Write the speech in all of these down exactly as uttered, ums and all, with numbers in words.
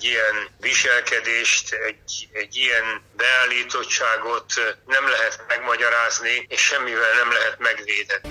ilyen viselkedést, egy, egy ilyen beállítottságot nem lehet megmagyarázni, és semmivel nem lehet megvédeni.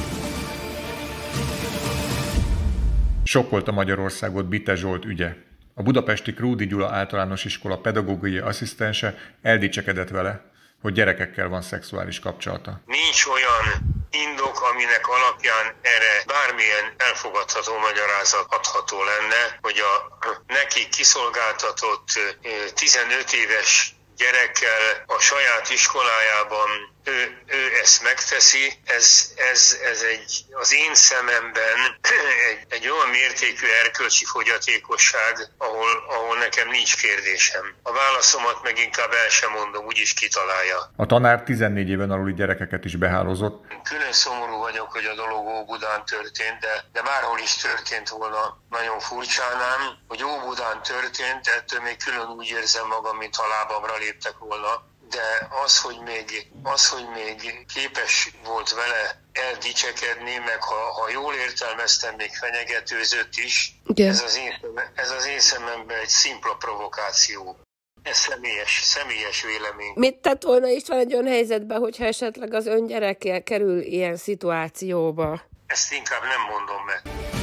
Sokkolta Magyarországot Bitte Zsolt ügye. A budapesti Krúdy Gyula általános iskola pedagógiai asszisztense eldicsekedett vele, hogy gyerekekkel van szexuális kapcsolata. Nincs olyan indok, aminek alapján erre bármilyen elfogadható magyarázat adható lenne, hogy a neki kiszolgáltatott tizenöt éves gyerekkel a saját iskolájában ő, ő ezt megteszi. Ez, ez, ez egy, az én szememben egy, egy olyan mértékű erkölcsi fogyatékosság, ahol, ahol nekem nincs kérdésem. A válaszomat meg inkább el sem mondom, úgyis kitalálja. A tanár tizennégy éven aluli gyerekeket is behálózott. Külön szomorú vagyok, hogy a dolog Óbudán történt, de, de bárhol is történt volna, nagyon furcsánám, hogy Óbudán történt, ettől még külön úgy érzem magam, mintha lábamra léptek volna. De az, hogy még, az, hogy még képes volt vele eldicsekedni, meg ha, ha jól értelmeztem, még fenyegetőzött is, ez az, én, ez az én szememben egy szimpla provokáció. Ez személyes, személyes vélemény. Mit tett volna István egy olyan helyzetben, hogyha esetleg az ön gyerekkel kerül ilyen szituációba? Ezt inkább nem mondom meg.